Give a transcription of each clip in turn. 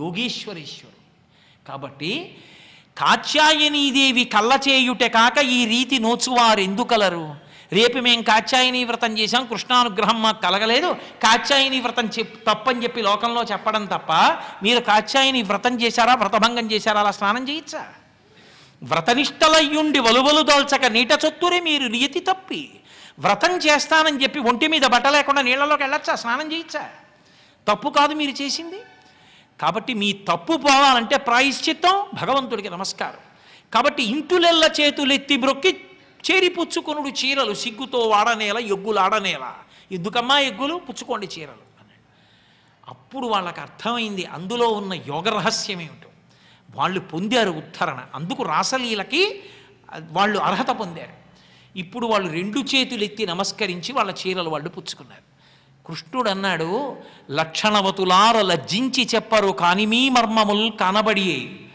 యోగేశ్వరేశ్వరుడు. కాబట్టి కాత్యాయనీదేవి కళ్ళ చేయుటే కాక ఈ రీతి నోచువారు ఎందుకలరు? రేపు మేము కాత్యాయని వ్రతం చేశాం, కృష్ణానుగ్రహం మాకు కలగలేదు, కాత్యాయని వ్రతం తప్పని చెప్పి లోకంలో చెప్పడం తప్ప, మీరు కాత్యాయని వ్రతం చేశారా, వ్రతభంగం చేశారా, అలా స్నానం చేయొచ్చా? వ్రతనిష్టలయ్యుండి వలువలు దాల్చక నీట చొత్తురే మీరు నియతి తప్పి, వ్రతం చేస్తానని చెప్పి ఒంటి మీద బట్ట లేకుండా నీళ్లలోకి వెళ్ళొచ్చా, స్నానం చేయొచ్చా? తప్పు కాదు మీరు చేసింది. కాబట్టి మీ తప్పు పోవాలంటే ప్రాయశ్చిత్తం, భగవంతుడికి నమస్కారం. కాబట్టి ఇంటులెల్ల చేతులెత్తి బ్రొక్కి చేరి పుచ్చుకొనుడు చీరలు, సిగ్గుతో వాడనేల ఎగ్గులు ఆడనేల. ఎందుకమ్మా ఎగ్గులు, పుచ్చుకోండి చీరలు అన్నాడు. అప్పుడు వాళ్ళకి అర్థమైంది అందులో ఉన్న యోగ రహస్యం ఏమిటో. వాళ్ళు పొందారు ఉద్ధరణ. అందుకు రాసలీలకి వాళ్ళు అర్హత పొందారు. ఇప్పుడు వాళ్ళు రెండు చేతులు ఎత్తి నమస్కరించి వాళ్ళ చీరలు వాళ్ళు పుచ్చుకున్నారు. కృష్ణుడు అన్నాడు, లక్షణవతులార లజ్జించి చెప్పరు కాని మీ మర్మముల్ కనబడి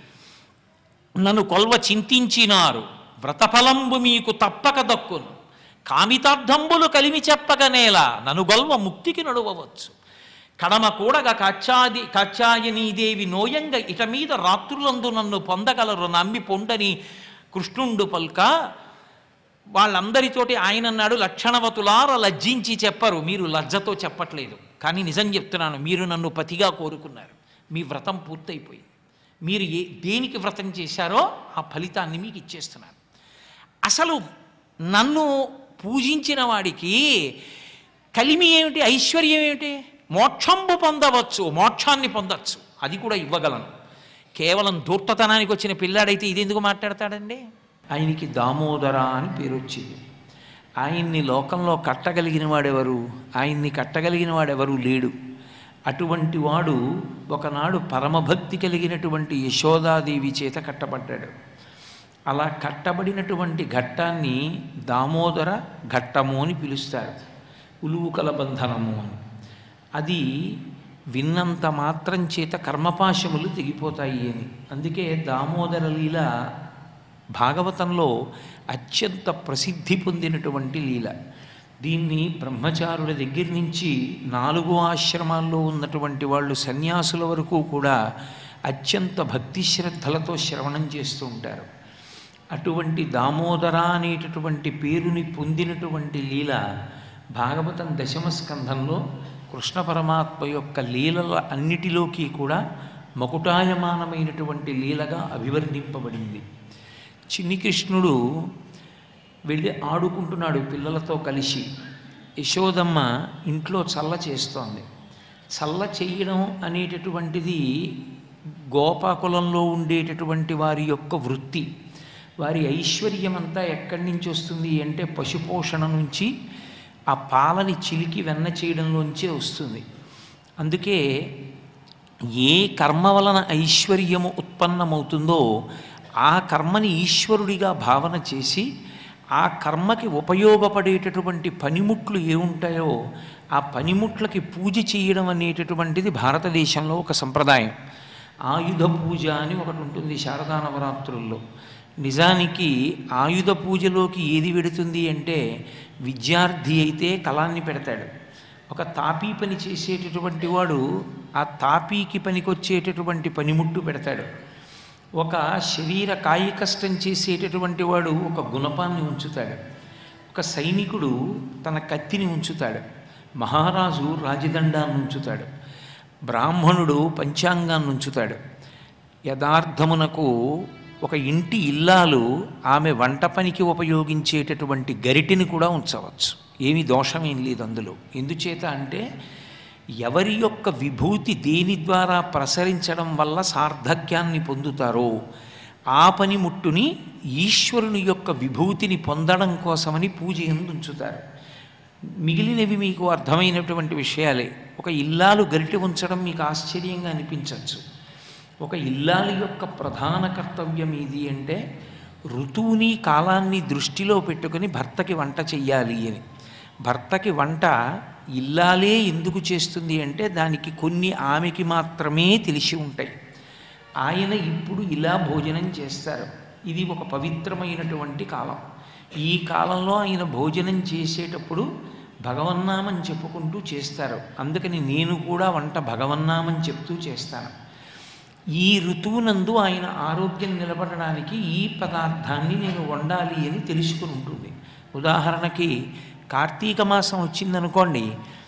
నన్ను కొల్వ చింతించినారు, వ్రతఫలంబు మీకు తప్పక దక్కును, కామితార్థంబులు కలిమి చెప్పగనేలా నన్ను గొల్వ ముక్తికి నడువవచ్చు. కడమ కూడగా కాత్యాయనీదేవి నోయంగా ఇట మీద రాత్రులందు నన్ను పొందగలరు నమ్మి పొండని కృష్ణుండు పల్క. వాళ్ళందరితోటి ఆయన అన్నాడు, లక్షణవతులార లజ్జించి చెప్పరు, మీరు లజ్జతో చెప్పట్లేదు, కానీ నిజం చెప్తున్నాను, మీరు నన్ను పతిగా కోరుకున్నారు, మీ వ్రతం పూర్తయిపోయింది, మీరు దేనికి వ్రతం చేశారో ఆ ఫలితాన్ని మీకు ఇచ్చేస్తున్నారు. అసలు నన్ను పూజించిన వాడికి కలిమి ఏమిటి, ఐశ్వర్యం ఏమిటి? మోక్షంబు పొందవచ్చు, మోక్షాన్ని పొందవచ్చు, అది కూడా ఇవ్వగలను. కేవలం ధూర్తతనానికి వచ్చిన పిల్లాడైతే ఇది ఎందుకు మాట్లాడతాడండి? ఆయనకి దామోదర అని పేరు వచ్చింది. ఆయన్ని లోకంలో కట్టగలిగిన వాడెవరు? ఆయన్ని కట్టగలిగిన వాడెవరు లేడు. అటువంటి వాడు ఒకనాడు పరమభక్తి కలిగినటువంటి యశోదాదేవి చేత కట్టబడ్డాడు. అలా కట్టబడినటువంటి ఘట్టాన్ని దామోదర ఘట్టము అని పిలుస్తారు, ఉలువుకల బంధనము అని. అది విన్నంత మాత్రం చేత కర్మపాశములు తెగిపోతాయి అని. అందుకే దామోదర లీల భాగవతంలో అత్యంత ప్రసిద్ధి పొందినటువంటి లీల. దీన్ని బ్రహ్మచారుల దగ్గర నుంచి 4 ఆశ్రమాల్లో ఉన్నటువంటి వాళ్ళు సన్యాసుల వరకు కూడా అత్యంత భక్తి శ్రద్ధలతో శ్రవణం చేస్తూ ఉంటారు. అటువంటి దామోదర అనేటటువంటి పేరుని పొందినటువంటి లీల భాగవతం 10వ స్కంధంలో కృష్ణ పరమాత్మ యొక్క లీలల అన్నిటిలోకి కూడా మకుటాయమానమైనటువంటి లీలగా అభివర్ణింపబడింది. చిన్ని కృష్ణుడు వెళ్ళి ఆడుకుంటున్నాడు పిల్లలతో కలిసి. యశోదమ్మ ఇంట్లో చల్ల చేస్తోంది. చల్ల చేయడం అనేటటువంటిది గోపాకులంలో ఉండేటటువంటి వారి యొక్క వృత్తి. వారి ఐశ్వర్యం అంతా ఎక్కడి నుంచి వస్తుంది అంటే పశుపోషణ నుంచి, ఆ పాలని చిలికి వెన్న చేయడంలోంచే వస్తుంది. అందుకే ఏ కర్మ వలన ఐశ్వర్యము ఉత్పన్నమవుతుందో ఆ కర్మని ఈశ్వరుడిగా భావన చేసి ఆ కర్మకి ఉపయోగపడేటటువంటి పనిముట్లు ఏముంటాయో ఆ పనిముట్లకి పూజ చేయడం అనేటటువంటిది భారతదేశంలో ఒక సంప్రదాయం. ఆయుధ పూజ అని ఒకటి ఉంటుంది శారదా నవరాత్రుల్లో. నిజానికి ఆయుధ పూజలోకి ఏది పెడుతుంది అంటే, విద్యార్థి అయితే కళాన్ని పెడతాడు. ఒక తాపీ పని చేసేటటువంటి వాడు ఆ తాపీకి పనికొచ్చేటటువంటి పనిముట్టు పెడతాడు. ఒక శరీర కాయ కష్టం చేసేటటువంటి వాడు ఒక గుణపాన్ని ఉంచుతాడు. ఒక సైనికుడు తన కత్తిని ఉంచుతాడు. మహారాజు రాజదండాన్ని ఉంచుతాడు. బ్రాహ్మణుడు పంచాంగాన్ని ఉంచుతాడు. యథార్థమునకు ఒక ఇంటి ఇల్లాలు ఆమె వంట పనికి ఉపయోగించేటటువంటి గరిటెని కూడా ఉంచవచ్చు. ఏమీ దోషమేం లేదు అందులో. ఎందుచేత అంటే ఎవరి యొక్క విభూతి దేని ద్వారా ప్రసరించడం వల్ల సార్థక్యాన్ని పొందుతారో ఆ పనిముట్టుని ఈశ్వరుని యొక్క విభూతిని పొందడం కోసమని పూజ ఎందు ఉంచుతారు. మిగిలినవి మీకు అర్థమైనటువంటి విషయాలే. ఒక ఇల్లాలు గరిటె ఉంచడం మీకు ఆశ్చర్యంగా అనిపించవచ్చు. ఒక ఇల్లాలి యొక్క ప్రధాన కర్తవ్యం ఏది అంటే ఋతువుని కాలాన్ని దృష్టిలో పెట్టుకుని భర్తకి వంట చెయ్యాలి అని. భర్తకి వంట ఇల్లాలే ఎందుకు చేస్తుంది అంటే దానికి కొన్ని ఆమెకి మాత్రమే తెలిసి ఉంటాయి. ఆయన ఇప్పుడు ఇలా భోజనం చేస్తారు, ఇది ఒక పవిత్రమైనటువంటి కాలం. ఈ కాలంలో ఆయన భోజనం చేసేటప్పుడు భగవన్నామని చెప్పుకుంటూ చేస్తారు. అందుకని నేను కూడా వంట భగవన్నామని చెప్తూ చేస్తాను. ఈ ఋతువునందు ఆయన ఆరోగ్యం నిలబడడానికి ఈ పదార్థాన్ని నేను వండాలి అని తెలుసుకుని ఉంటుంది. ఉదాహరణకి కార్తీక మాసం వచ్చిందనుకోండి,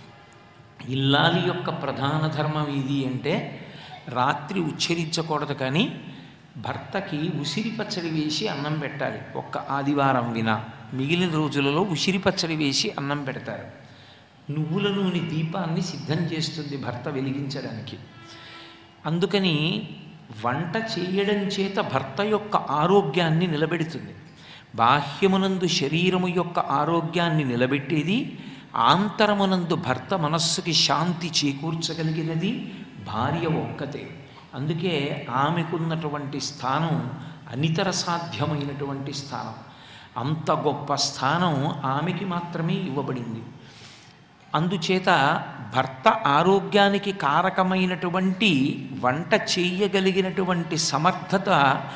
ఇల్లాలి యొక్క ప్రధాన ధర్మం ఇది అంటే రాత్రి ఉచ్చరించకూడదు, కానీ భర్తకి ఉసిరి పచ్చడి వేసి అన్నం పెట్టాలి. ఒక్క ఆదివారం వినా మిగిలిన రోజులలో ఉసిరి పచ్చడి వేసి అన్నం పెడతారు. నువ్వుల నూనె దీపాన్ని సిద్ధం చేస్తుంది భర్త వెలిగించడానికి. అందుకని వంట చేయడం చేత భర్త యొక్క ఆరోగ్యాన్ని నిలబెడుతుంది. బాహ్యమునందు శరీరము యొక్క ఆరోగ్యాన్ని నిలబెట్టేది, ఆంతరమునందు భర్త మనస్సుకి శాంతి చేకూర్చగలిగినది భార్య ఒక్కతే. అందుకే ఆమెకున్నటువంటి స్థానం అనితర సాధ్యమైనటువంటి స్థానం. అంత గొప్ప స్థానం ఆమెకి మాత్రమే ఇవ్వబడింది. అందుచేత భర్త ఆరోగ్యానికి కారకమైనటువంటి వంట చేయగలిగినటువంటి సమర్థత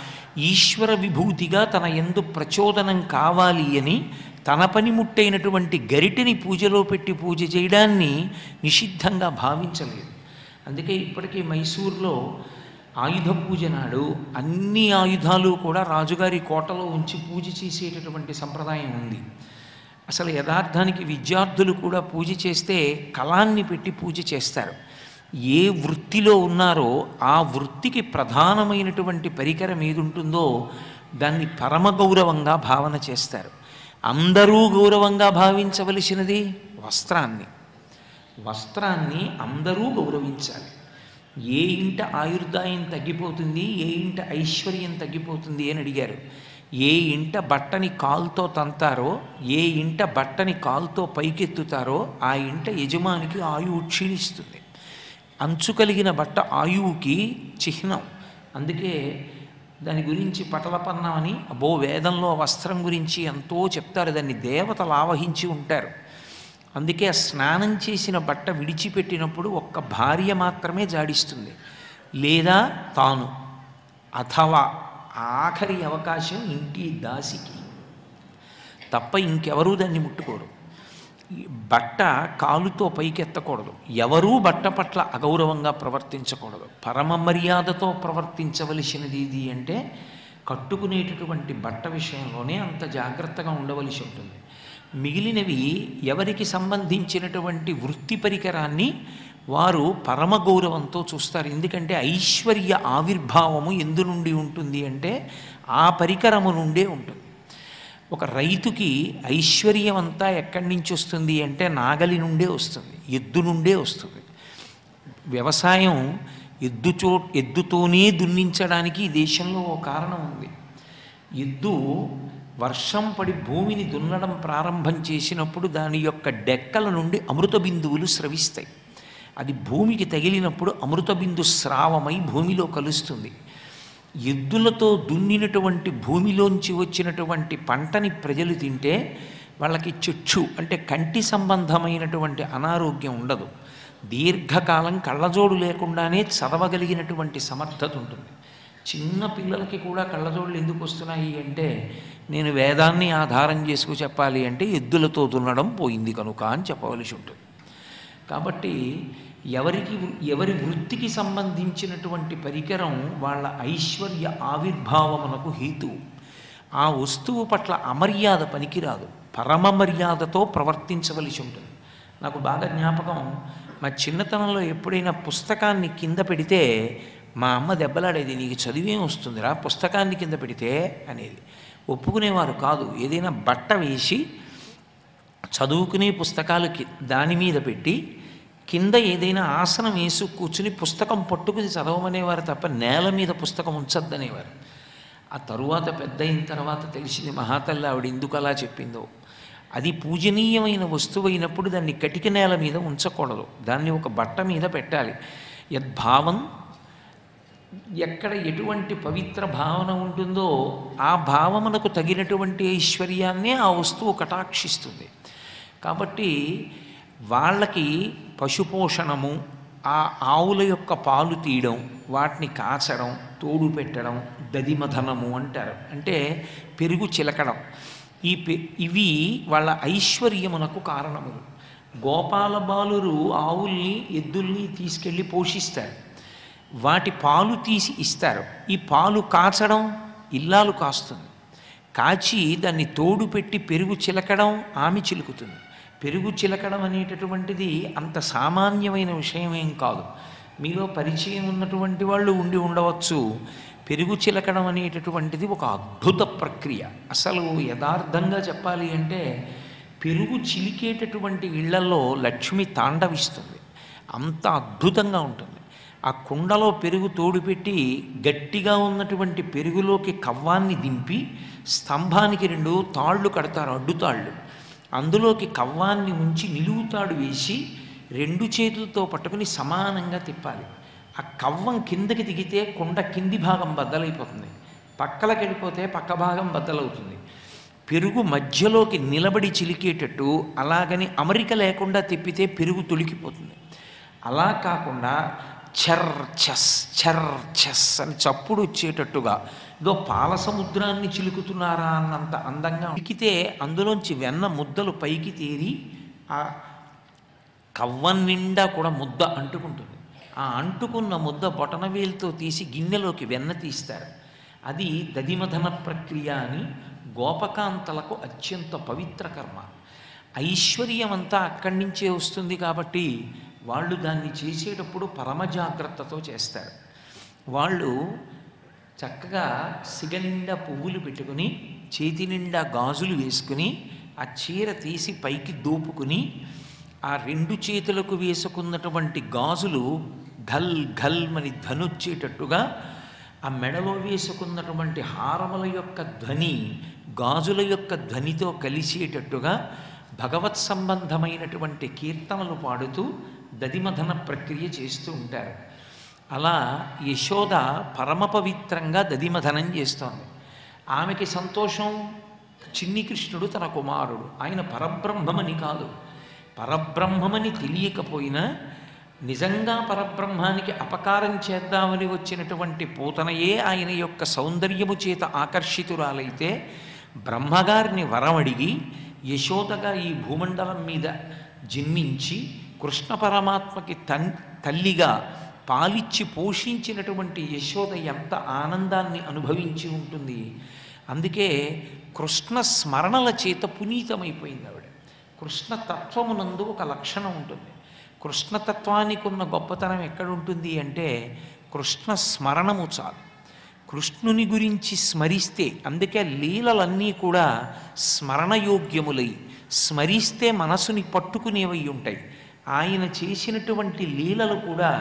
ఈశ్వర విభూతిగా తన యందు ప్రచోదనం కావాలి అని తన పనిముట్టైనటువంటి గరిటెని పూజలో పెట్టి పూజ చేయడాన్ని నిషిద్ధంగా భావించలేదు. అందుకే ఇప్పటికీ మైసూర్లో ఆయుధ పూజ నాడు అన్ని ఆయుధాలు కూడా రాజుగారి కోటలో ఉంచి పూజ చేసేటటువంటి సంప్రదాయం ఉంది. అసలు యథార్థానికి విద్యార్థులు కూడా పూజ చేస్తే కళాన్ని పెట్టి పూజ చేస్తారు. ఏ వృత్తిలో ఉన్నారో ఆ వృత్తికి ప్రధానమైనటువంటి పరికరం ఏది ఉంటుందో దాన్ని పరమ గౌరవంగా భావన చేస్తారు. అందరూ గౌరవంగా భావించవలసినది వస్త్రాన్ని. వస్త్రాన్ని అందరూ గౌరవించాలి. ఏ ఇంట ఆయుర్దాయం తగ్గిపోతుంది, ఏ ఇంట ఐశ్వర్యం తగ్గిపోతుంది అని అడిగారు. ఏ ఇంట బట్టని కాలుతో తంతారో, ఏ ఇంట బట్టని కాలుతో పైకెత్తుతారో ఆ ఇంట యజమానికి ఆయువు క్షీణిస్తుంది. అంచు కలిగిన బట్ట ఆయువుకి చిహ్నం. అందుకే దాని గురించి పటలపన్నం అని అబ్బో వేదంలో వస్త్రం గురించి ఎంతో చెప్తారు. దాన్ని దేవతలు ఆవహించి ఉంటారు. అందుకే స్నానం చేసిన బట్ట విడిచిపెట్టినప్పుడు ఒక్క భార్య మాత్రమే జాడిస్తుంది, లేదా తాను, అథవా ఆఖరి అవకాశం ఇంటి దాసికి తప్ప ఇంకెవరూ దాన్ని ముట్టుకోరు. బట్ట కాలుతో పైకెత్తకూడదు. ఎవరూ బట్ట పట్ల అగౌరవంగా ప్రవర్తించకూడదు. పరమ మర్యాదతో ప్రవర్తించవలసినది ఇది అంటే కట్టుకునేటటువంటి బట్ట విషయంలోనే అంత జాగ్రత్తగా ఉండవలసి ఉంటుంది. మిగిలినవి ఎవరికి సంబంధించినటువంటి వృత్తి పరికరాన్ని వారు పరమ గౌరవంతో చూస్తారు. ఎందుకంటే ఐశ్వర్య ఆవిర్భావము ఎందు నుండి ఉంటుంది అంటే ఆ పరికరము నుండే ఉంటుంది. ఒక రైతుకి ఐశ్వర్యం అంతా ఎక్కడి నుంచి వస్తుంది అంటే నాగలి నుండే వస్తుంది, ఎద్దు నుండే వస్తుంది. వ్యవసాయం ఎద్దుతోనే దున్నించడానికి ఈ దేశంలో ఓ కారణం ఉంది. ఎద్దు వర్షం పడి భూమిని దున్నడం ప్రారంభం చేసినప్పుడు దాని యొక్క డెక్కల నుండి అమృత బిందువులు స్రవిస్తాయి. అది భూమికి తగిలినప్పుడు అమృత బిందు స్రావమై భూమిలో కలుస్తుంది. ఎద్దులతో దున్నినటువంటి భూమిలోంచి వచ్చినటువంటి పంటని ప్రజలు తింటే వాళ్ళకి చెచ్చు అంటే కంటి సంబంధమైనటువంటి అనారోగ్యం ఉండదు. దీర్ఘకాలం కళ్ళజోడు లేకుండానే చదవగలిగినటువంటి సమర్థత ఉంటుంది. చిన్న పిల్లలకి కూడా కళ్ళజోడులు ఎందుకు వస్తున్నాయి అంటే నేను వేదాన్ని ఆధారం చేసుకు చెప్పాలి అంటే ఎద్దులతో దున్నడం పోయింది కనుక అని చెప్పవలసి ఉంటుంది. కాబట్టి ఎవరి వృత్తికి సంబంధించినటువంటి పరికరం వాళ్ళ ఐశ్వర్య ఆవిర్భావమునకు హేతువు. ఆ వస్తువు పట్ల అమర్యాద పనికిరాదు, పరమ మర్యాదతో ప్రవర్తించవలసి ఉంటుంది. నాకు బాగా జ్ఞాపకం, మా చిన్నతనంలో ఎప్పుడైనా పుస్తకాన్ని కింద పెడితే మా అమ్మ దెబ్బలాడేది, నీకు చదివేం వస్తుందిరా పుస్తకాన్ని కింద పెడితే అనేది. ఒప్పుకునేవారు కాదు. ఏదైనా బట్ట వేసి చదువుకునే పుస్తకాలు దాని మీద పెట్టి కింద ఏదైనా ఆసనం వేసి కూర్చుని పుస్తకం పట్టుకుని చదవమనేవారు తప్ప నేల మీద పుస్తకం ఉంచద్దనేవారు. ఆ తరువాత పెద్ద అయిన తర్వాత తెలిసింది మహాతల్లి ఆవిడ ఎందుకు అలా చెప్పిందో. అది పూజనీయమైన వస్తువు అయినప్పుడు దాన్ని కటిక నేల మీద ఉంచకూడదు, దాన్ని ఒక బట్ట మీద పెట్టాలి. యద్భావం, ఎక్కడ ఎటువంటి పవిత్ర భావన ఉంటుందో ఆ భావమునకు తగినటువంటి ఐశ్వర్యాన్నే ఆ వస్తువు కటాక్షిస్తుంది. కాబట్టి వాళ్ళకి పశుపోషణము, ఆ ఆవుల యొక్క పాలు తీయడం, వాటిని కాచడం, తోడు పెట్టడం దదిమథనము అంటారు. అంటే పెరుగు చిలకడం. ఇవి వాళ్ళ ఐశ్వర్యమునకు కారణములు. గోపాల బాలురు ఆవుల్ని ఎద్దుల్ని తీసుకెళ్ళి పోషిస్తారు. వాటి పాలు తీసి ఇస్తారు. ఈ పాలు కాచడం ఇల్లాలు కాస్తుంది. కాచి దాన్ని తోడు పెట్టి పెరుగు చిలకడం ఆమె చిలుకుతుంది. పెరుగు చిలకడం అనేటటువంటిది అంత సామాన్యమైన విషయం ఏం కాదు. మీలో పరిచయం ఉన్నటువంటి వాళ్ళు ఉండి ఉండవచ్చు. పెరుగు చిలకడం అనేటటువంటిది ఒక అద్భుత ప్రక్రియ. అసలు యథార్థంగా చెప్పాలి అంటే పెరుగు చిలికేటటువంటి ఇళ్లలో లక్ష్మి తాండవిస్తుంది. అంత అద్భుతంగా ఉంటుంది. ఆ కుండలో పెరుగు తోడుపెట్టి గట్టిగా ఉన్నటువంటి పెరుగులోకి కవ్వాన్ని దింపి స్తంభానికి 2 తాళ్ళు కడతారు, అడ్డుతాళ్ళు. అందులోకి కవ్వాన్ని ఉంచి నిలువుతాడు వేసి 2 చేతులతో పట్టుకుని సమానంగా తిప్పాలి. ఆ కవ్వం కిందకి దిగితే కుండ కింది భాగం బద్దలైపోతుంది, పక్కలకి వెళ్ళిపోతే పక్క భాగం బద్దలవుతుంది. పెరుగు మధ్యలోకి నిలబడి చిలికేటట్టు అలాగని అమరిక లేకుండా తిప్పితే పెరుగు తొలికిపోతుంది. అలా కాకుండా చర్ చెస్ అని చప్పుడు వచ్చేటట్టుగా ఇదో పాల సముద్రాన్ని చిలుకుతున్నారా అన్నంత అందంగా చిలికితే అందులోంచి వెన్న ముద్దలు పైకి తేరి ఆ కవ్వం నిండా కూడా ముద్ద అంటుకుంటుంది. ఆ అంటుకున్న ముద్ద బొటనవేలుతో తీసి గిన్నెలోకి వెన్న తీస్తారు. అది దధిమథన ప్రక్రియ అని గోపకాంతలకు అత్యంత పవిత్ర కర్మ. ఐశ్వర్యం అంతా అక్కడి నుంచే వస్తుంది కాబట్టి వాళ్ళు దాన్ని చేసేటప్పుడు పరమ జాగ్రత్తతో చేస్తారు. వాళ్ళు చక్కగా సిగ నిండా పువ్వులు పెట్టుకుని చేతి నిండా గాజులు వేసుకుని ఆ చీర తీసి పైకి దోపుకుని ఆ 2 చేతులకు వేసుకున్నటువంటి గాజులు ఘల్ ఘల్ అని ధ్వనొచ్చేటట్టుగా ఆ మెడలో వేసుకున్నటువంటి హారముల యొక్క ధ్వని గాజుల యొక్క ధ్వనితో కలిసేటట్టుగా భగవత్ సంబంధమైనటువంటి కీర్తనలు పాడుతూ దధిమథన ప్రక్రియ చేస్తూ ఉంటారు. అలా యశోద పరమ పవిత్రంగా దధిమథనం చేస్తోంది. ఆమెకి సంతోషం. చిన్ని కృష్ణుడు తన కుమారుడు, ఆయన పరబ్రహ్మమని కాదు. పరబ్రహ్మమని తెలియకపోయినా నిజంగా పరబ్రహ్మానికి అపకారం చేద్దామని వచ్చినటువంటి పూతనయే ఆయన యొక్క సౌందర్యము చేత ఆకర్షితురాలైతే బ్రహ్మగారిని వరం అడిగి యశోదగా ఈ భూమండలం మీద జన్మించి కృష్ణ పరమాత్మకి తల్లిగా పాలిచ్చి పోషించినటువంటి యశోద ఎంత ఆనందాన్ని అనుభవించి ఉంటుంది. అందుకే కృష్ణ స్మరణల చేత పునీతమైపోయింది ఆవిడ. కృష్ణతత్వమునందు ఒక లక్షణం ఉంటుంది. కృష్ణతత్వానికి ఉన్న గొప్పతనం ఎక్కడుంటుంది అంటే కృష్ణ స్మరణము చాలు. కృష్ణుని గురించి స్మరిస్తే, అందుకే లీలలన్నీ కూడా స్మరణయోగ్యములై స్మరిస్తే మనసుని పట్టుకునేవై ఉంటాయి. ఆయన చేసినటువంటి లీలలు కూడా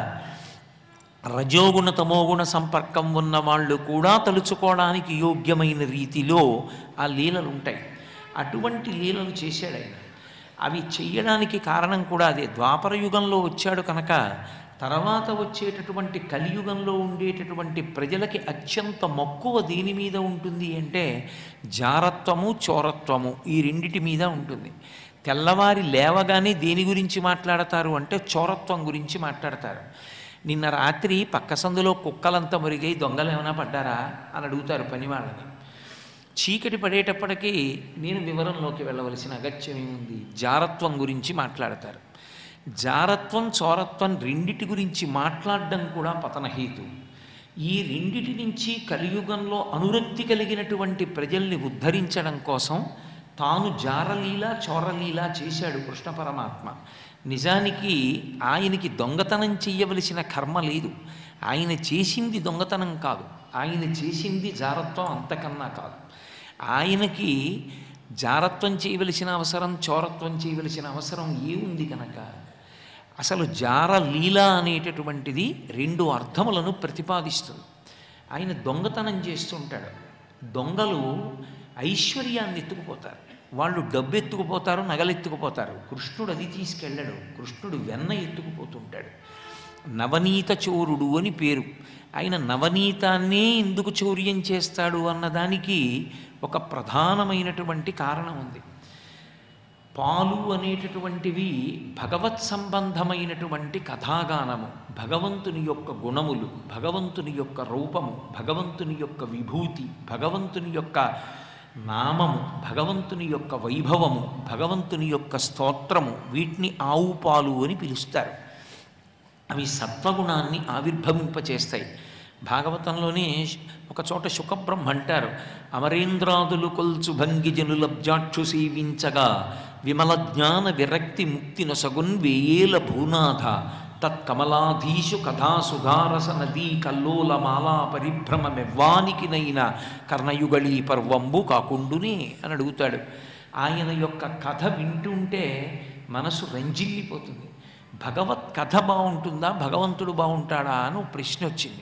రజోగుణ తమోగుణ సంపర్కం ఉన్న వాళ్ళు కూడా తలుచుకోవడానికి యోగ్యమైన రీతిలో ఆ లీలలు ఉంటాయి. అటువంటి లీలలు చేశాడు ఆయన. అవి చెయ్యడానికి కారణం కూడా అదే. ద్వాపర యుగంలో వచ్చాడు కనుక తర్వాత వచ్చేటటువంటి కలియుగంలో ఉండేటటువంటి ప్రజలకి అత్యంత మక్కువ దేని మీద ఉంటుంది అంటే జారత్వము చోరత్వము, ఈ రెండిటి మీద ఉంటుంది. తెల్లవారి లేవగానే దేని గురించి మాట్లాడతారు అంటే చోరత్వం గురించి మాట్లాడతారు. నిన్న రాత్రి పక్క సందులో కుక్కలంతా మురిగై దొంగలు ఏమైనా పడ్డారా అని అడుగుతారు పని వాళ్ళని. చీకటి పడేటప్పటికీ నేను వివరంలోకి వెళ్ళవలసిన అగత్యం ఏముంది, జారత్వం గురించి మాట్లాడతారు. జారత్వం చోరత్వం రెండిటి గురించి మాట్లాడడం కూడా పతనహేతు. ఈ రెండిటి నుంచి కలియుగంలో అనురక్తి కలిగినటువంటి ప్రజల్ని ఉద్ధరించడం కోసం తాను జారలీల చోరలీల చేశాడు కృష్ణ పరమాత్మ. నిజానికి ఆయనకి దొంగతనం చెయ్యవలసిన కర్మ లేదు. ఆయన చేసింది దొంగతనం కాదు, ఆయన చేసింది జారత్వం, అంతకన్నా కాదు. ఆయనకి జారత్వం చేయవలసిన అవసరం, చోరత్వం చేయవలసిన అవసరం ఏముంది కనుక అసలు జారలీల అనేటటువంటిది 2 అర్థములను ప్రతిపాదిస్తుంది. ఆయన దొంగతనం చేస్తుంటాడు. దొంగలు ఐశ్వర్యాన్ని ఎత్తుకుపోతారు, వాళ్ళు డబ్బు ఎత్తుకుపోతారు, నగలెత్తుకుపోతారు. కృష్ణుడు అది తీసుకెళ్ళాడు. కృష్ణుడు వెన్న ఎత్తుకుపోతుంటాడు. నవనీత చోరుడు అని పేరు. ఆయన నవనీతాన్నే ఎందుకు చౌర్యం చేస్తాడు అన్నదానికి ఒక ప్రధానమైనటువంటి కారణం ఉంది. పాలు అనేటటువంటివి భగవత్ సంబంధమైనటువంటి కథాగానము, భగవంతుని యొక్క గుణములు, భగవంతుని యొక్క రూపము, భగవంతుని యొక్క విభూతి, భగవంతుని యొక్క నామము, భగవంతుని యొక్క వైభవము, భగవంతుని యొక్క స్తోత్రము, వీటిని ఆవు పాలు అని పిలుస్తారు. అవి సత్వగుణాన్ని ఆవిర్భవింపచేస్తాయి. భాగవతంలోనే ఒక చోట శుకబ్రహ్మ అంటారు, అమరేంద్రాదులు కొల్చు భంగిజనులబ్జాక్షు సేవించగా విమల జ్ఞాన విరక్తి ముక్తి నొసగున్ వేయేల భూనాథ తత్కమలాధీషు కథాసుధారస నదీ కల్లోల మాలా పరిభ్రమమెవ్వానికినైన కర్ణయుగళీ పర్వంబు కాకుండునే అని అడుగుతాడు. ఆయన యొక్క కథ వింటుంటే మనసు రంజిల్లిపోతుంది. భగవత్ కథ బాగుంటుందా, భగవంతుడు బాగుంటాడా అని ప్రశ్న వచ్చింది.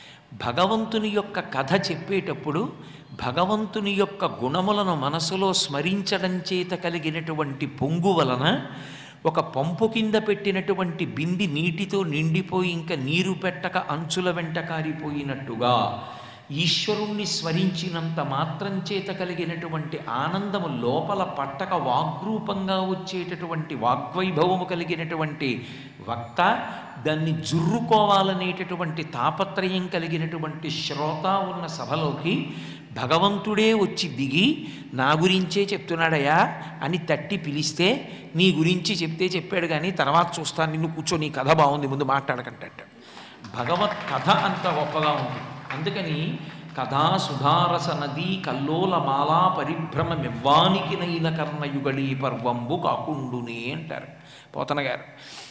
భగవంతుని యొక్క కథ చెప్పేటప్పుడు భగవంతుని యొక్క గుణములను మనసులో స్మరించడం చేత కలిగినటువంటి పొంగు వలన ఒక పంపు కింద పెట్టినటువంటి బింది నీటితో నిండిపోయి ఇంకా నీరు పెట్టక అంచుల వెంట కారిపోయినట్టుగా ఈశ్వరుణ్ణి స్మరించినంత మాత్రం చేత కలిగినటువంటి ఆనందము లోపల పట్టక వాగ్రూపంగా వచ్చేటటువంటి వాగ్వైభవము కలిగినటువంటి వక్త, దాన్ని జుర్రుకోవాలనేటటువంటి తాపత్రయం కలిగినటువంటి శ్రోత ఉన్న సభలోకి భగవంతుడే వచ్చి దిగి నా గురించే చెప్తున్నాడయా అని తట్టి పిలిస్తే, నీ గురించి చెప్తే చెప్పాడు కానీ తర్వాత చూస్తాను, నిన్ను కూర్చో, నీ కథ బాగుంది, ముందు మాట్లాడకంటాడు. భగవత్ కథ అంత గొప్పగా ఉంది. అందుకని కథా సుధారస నదీ కల్లోల మాలా పరిభ్రమమెవ్వానికినైన కర్ణయుగళీ పర్వంబు కాకుండునే అంటారు పోతన గారు.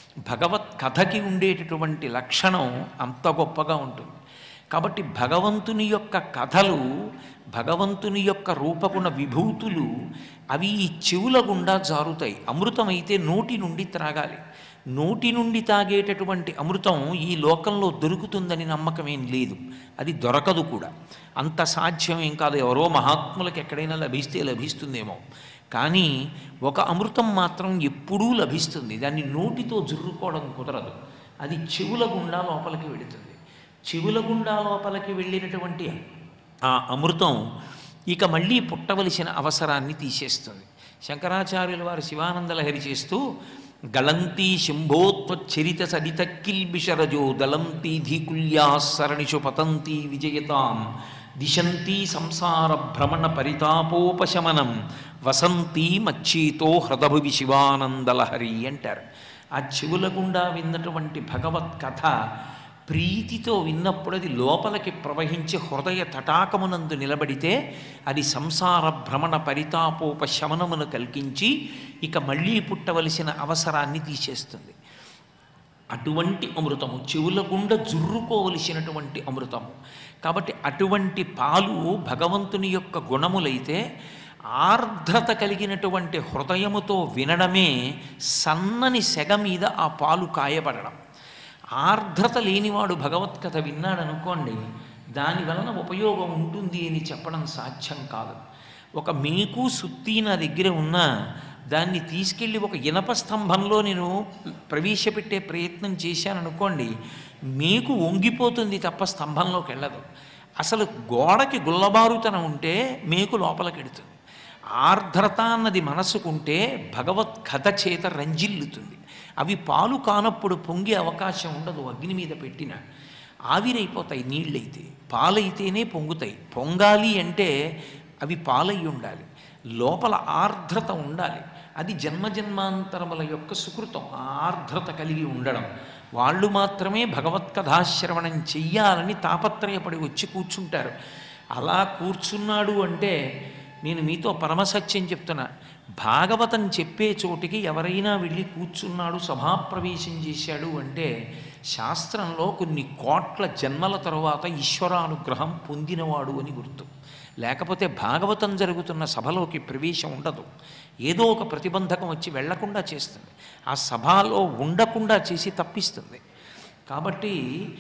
భగవత్ కథకి ఉండేటటువంటి లక్షణం అంత గొప్పగా ఉంటుంది. కాబట్టి భగవంతుని యొక్క కథలు, భగవంతుని యొక్క రూపగుణ విభూతులు అవి ఈ చెవుల గుండా జారుతాయి. అమృతమైతే నోటి నుండి త్రాగాలి. నోటి నుండి తాగేటటువంటి అమృతం ఈ లోకంలో దొరుకుతుందని నమ్మకమేం లేదు, అది దొరకదు కూడా. అంత సాధ్యమేం కాదు. ఎవరో మహాత్ములకు ఎక్కడైనా లభిస్తే లభిస్తుందేమో, కానీ ఒక అమృతం మాత్రం ఎప్పుడూ లభిస్తుంది. దాన్ని నోటితో జుర్రుకోవడం కుదరదు. అది చెవుల గుండా లోపలికి వెళుతుంది. చెవుల గుండా లోపలికి వెళ్ళినటువంటి ఆ అమృతం ఇక మళ్ళీ పుట్టవలసిన అవసరాన్ని తీసేస్తుంది. శంకరాచార్యుల వారు శివానందలహరి చేస్తూ గళంతీ శంభోత్వచ్చరిత సరితక్కిల్బిషరజో దళంతీ ధీకుల్యా సరణిషు పతంతీ విజయతాం దిశంతీ సంసార భ్రమణ పరితాపోపశమనం వసంతీ మచ్చీతో హృదభువి శివానందలహరి అంటారు. ఆ చెవుల గుండా విన్నటువంటి భగవత్ కథ ప్రీతితో విన్నప్పుడు అది లోపలికి ప్రవహించి హృదయ తటాకమునందు నిలబడితే అది సంసార భ్రమణ పరితాపోపశమనమును కలిగించి ఇక మళ్ళీ పుట్టవలసిన అవసరాన్ని తీసేస్తుంది. అటువంటి అమృతము, చెవుల గుండా జుర్రుకోవలసినటువంటి అమృతము. కాబట్టి అటువంటి పాలు భగవంతుని యొక్క గుణములైతే ఆర్ద్రత కలిగినటువంటి హృదయముతో వినడమే సన్నని సెగ మీద ఆ పాలు కాయబడడం. ఆర్ద్రత లేనివాడు భగవత్కథ విన్నాడనుకోండి, దాని వలన ఉపయోగం ఉంటుంది అని చెప్పడం సాధ్యం కాదు. ఒక మేకు సుత్తి నా దగ్గర ఉన్నా దాన్ని తీసుకెళ్ళి ఒక ఇనప స్తంభంలో నేను ప్రవేశపెట్టే ప్రయత్నం చేశాననుకోండి, మేకు వంగిపోతుంది తప్ప స్తంభంలోకి వెళ్ళదు. అసలు గోడకి గుల్లబారుతనం ఉంటే మేకు లోపలికి వెడుతుంది. ఆర్ద్రత అన్నది మనసుకుంటే భగవత్ కథ చేత రంజిల్లుతుంది. అవి పాలు కానప్పుడు పొంగే అవకాశం ఉండదు. అగ్ని మీద పెట్టిన ఆవిరైపోతాయి. నీళ్ళైతే పాలైతేనే పొంగుతాయి. పొంగాలి అంటే అవి పాలై ఉండాలి, లోపల ఆర్ద్రత ఉండాలి. అది జన్మజన్మాంతరముల యొక్క సుకృతం, ఆర్ద్రత కలిగి ఉండడం. వాళ్ళు మాత్రమే భగవత్కథాశ్రవణం చెయ్యాలని తాపత్రయపడి వచ్చి కూర్చుంటారు. అలా కూర్చున్నాడు అంటే నేను మీతో పరమసత్యం చెప్తున్నా, భాగవతం చెప్పే చోటికి ఎవరైనా వెళ్ళి కూర్చున్నాడు, సభాప్రవేశం చేశాడు అంటే శాస్త్రంలో కొన్ని కోట్ల జన్మల తరువాత ఈశ్వరానుగ్రహం పొందినవాడు అని గుర్తు. లేకపోతే భాగవతం జరుగుతున్న సభలోకి ప్రవేశం ఉండదు. ఏదో ఒక ప్రతిబంధకం వచ్చి వెళ్లకుండా చేస్తుంది, ఆ సభలో ఉండకుండా చేసి తప్పిస్తుంది. కాబట్టి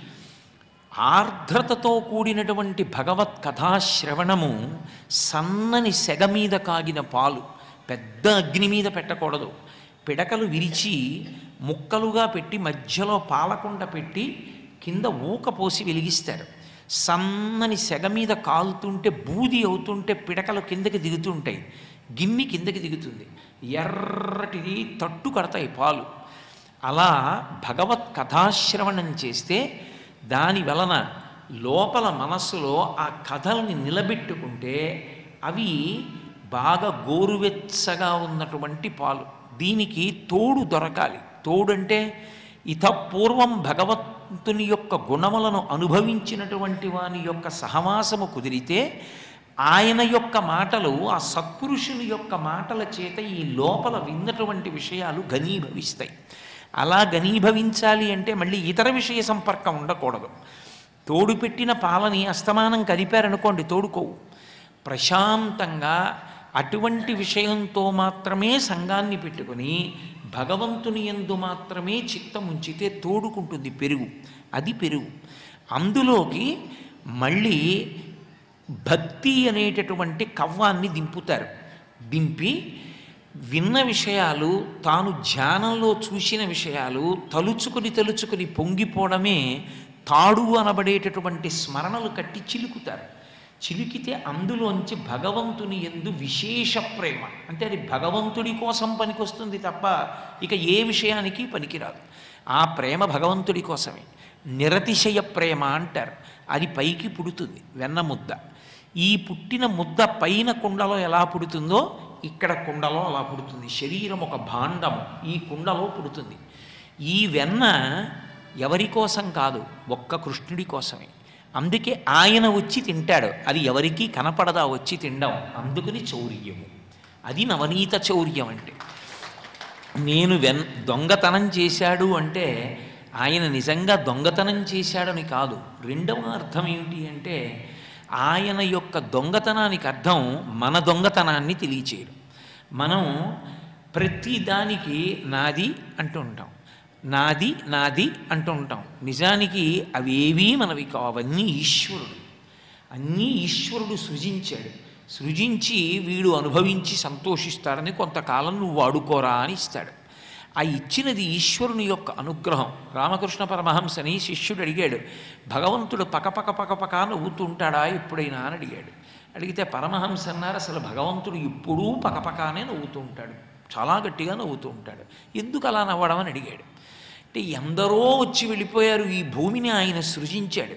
ఆర్ద్రతతో కూడినటువంటి భగవత్ కథాశ్రవణము సన్నని సెగ మీద కాగిన పాలు, పెద్ద అగ్ని మీద పెట్టకూడదు. పిడకలు విరిచి ముక్కలుగా పెట్టి మధ్యలో పాలకుండ పెట్టి కింద ఊక పోసి వెలిగిస్తారు. సన్నని సెగ మీద కాలుతుంటే బూది అవుతుంటే పిడకలు కిందకి దిగుతుంటాయి, గిన్నె కిందకి దిగుతుంది, ఎర్రటిది తట్టు కడతాయి పాలు. అలా భగవత్ కథాశ్రవణం చేస్తే దాని వలన లోపల మనస్సులో ఆ కథల్ని నిలబెట్టుకుంటే అవి బాగా గోరువెచ్చగా ఉన్నటువంటి పాలు. దీనికి తోడు దొరకాలి. తోడంటే ఇతపూర్వం భగవంతుని యొక్క గుణములను అనుభవించినటువంటి వాని యొక్క సహవాసము కుదిరితే ఆయన యొక్క మాటలు, ఆ సత్పురుషుని యొక్క మాటల చేత ఈ లోపల విన్నటువంటి విషయాలు ఘనీభవిస్తాయి. అలా ఘనీభవించాలి అంటే మళ్ళీ ఇతర విషయ సంపర్కం ఉండకూడదు. తోడు పెట్టిన పాలని అస్తమానం కదిపారనుకోండి తోడుకోవు. ప్రశాంతంగా అటువంటి విషయంతో మాత్రమే సంఘాన్ని పెట్టుకుని భగవంతుని యందు మాత్రమే చిత్తం ఉంచితే తోడుకుంటుంది పెరుగు. అది పెరుగు. అందులోకి మళ్ళీ భక్తి అనేటటువంటి కవ్వాన్ని దింపుతారు. దింపి విన్న విషయాలు, తాను ధ్యానంలో చూసిన విషయాలు తలుచుకుని పొంగిపోవడమే తాడు అనబడేటటువంటి స్మరణలు కట్టి చిలుకుతారు. చిలికితే అందులోంచి భగవంతుని యందు విశేష ప్రేమ, అంటే అది భగవంతుడి కోసం పనికొస్తుంది తప్ప ఇక ఏ విషయానికి పనికిరాదు. ఆ ప్రేమ భగవంతుడి కోసమే. నిరతిశయ ప్రేమ అంటారు. అది పైకి పుడుతుంది వెన్న ముద్ద. ఈ పుట్టిన ముద్ద పైన కుండలో ఎలా పుడుతుందో ఇక్కడ కుండలో అలా పుడుతుంది. శరీరం ఒక భాండము, ఈ కుండలో పుడుతుంది. ఈ వెన్న ఎవరి కోసం కాదు, ఒక్క కృష్ణుడి కోసమే. అందుకే ఆయన వచ్చి తింటాడు. అది ఎవరికీ కనపడదా వచ్చి తినడం. అందుకని చౌర్యము. అది నవనీత చౌర్యం. అంటే నేను దొంగతనం చేశాడు అంటే ఆయన నిజంగా దొంగతనం చేశాడని కాదు. రెండవ అర్థం ఏమిటి అంటే ఆయన యొక్క దొంగతనానికి అర్థం మన దొంగతనాన్ని తెలియచేయడం. మనం ప్రతి దానికి నాది అంటూ ఉంటాం, నాది నాది అంటూ ఉంటాం. నిజానికి అవేవీ మనవి కావు, అవన్నీ ఈశ్వరుడు. అన్నీ ఈశ్వరుడు సృజించాడు. సృజించి వీడు అనుభవించి సంతోషిస్తాడని కొంతకాలం నువ్వు వాడుకోరా అని ఇస్తాడు. ఆ ఇచ్చినది ఈశ్వరుని యొక్క అనుగ్రహం. రామకృష్ణ పరమహంసని శిష్యుడు అడిగాడు, భగవంతుడు పకపక నవ్వుతుంటాడా ఎప్పుడైనా అని అడిగాడు. అడిగితే పరమహంస అన్నారు, అసలు భగవంతుడు ఎప్పుడూ పకపకానే నవ్వుతూ ఉంటాడు, చాలా గట్టిగా నవ్వుతూ ఉంటాడు. ఎందుకు అలా నవ్వడం అని అడిగాడు. అంటే ఎందరో వచ్చి వెళ్ళిపోయారు, ఈ భూమిని ఆయన సృజించాడు.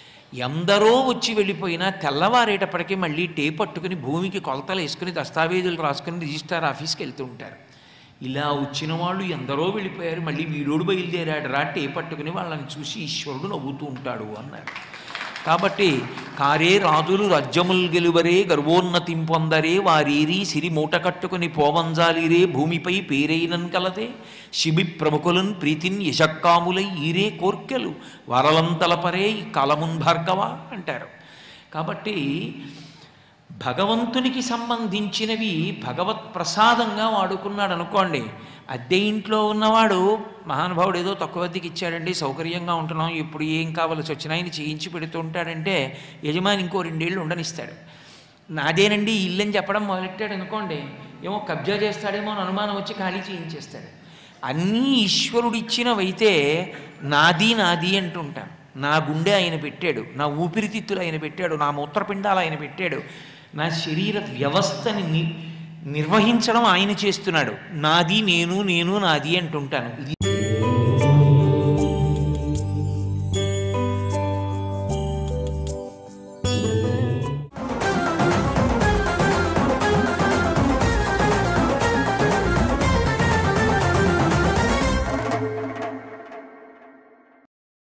ఎందరో వచ్చి వెళ్ళిపోయినా తెల్లవారేటప్పటికీ మళ్ళీ పట్టుకుని భూమికి కొలతలు వేసుకుని దస్తావేజులు రాసుకుని రిజిస్ట్రార్ ఆఫీస్కి వెళ్తూ ఉంటారు. ఇలా వచ్చిన వాళ్ళు ఎందరో వెళ్ళిపోయారు, మళ్ళీ వీడోడు బయలుదేరాడు రా పట్టుకుని వాళ్ళని చూసి ఈశ్వరుడు నవ్వుతూ ఉంటాడు అన్నారు. కాబట్టి కారే రాజులు రాజ్యముల్ గెలువరే గర్వోన్నతిం పొందరే వారీరి సిరి మూట కట్టుకుని పోవంజాలిరే భూమిపై పేరైనన్ కలదే శిబి ప్రముఖులన్ ప్రీతిన్ యశక్కాములై ఈరే కోర్కెలు వరలంతలపరే కాలమున్ భార్గవ అంటారు. కాబట్టి భగవంతునికి సంబంధించినవి భగవత్ ప్రసాదంగా వాడుకున్నాడు అనుకోండి. అద్దె ఇంట్లో ఉన్నవాడు మహానుభావుడు ఏదో తక్కువ అద్దెకి ఇచ్చాడండి, సౌకర్యంగా ఉంటున్నాం, ఇప్పుడు ఏం కావాల్సి వచ్చినా ఆయన చేయించి పెడుతూ ఉంటాడంటే యజమాని ఇంకో 2 ఏళ్ళు ఉండనిస్తాడు. నాదేనండి ఇల్లు అని చెప్పడం మొదలెట్టాడు అనుకోండి, ఏమో కబ్జా చేస్తాడేమో అని అనుమానం వచ్చి ఖాళీ చేయించేస్తాడు. అన్నీ ఈశ్వరుడిచ్చినవైతే నాది నాది అంటుంటాను. నా గుండె ఆయన పెట్టాడు, నా ఊపిరితిత్తులు ఆయన పెట్టాడు, నా మూత్రపిండాలు ఆయన పెట్టాడు, నా శరీర వ్యవస్థని నిర్వహించడం ఆయన చేస్తున్నాడు. నాది నేను నాది అంటుంటాను.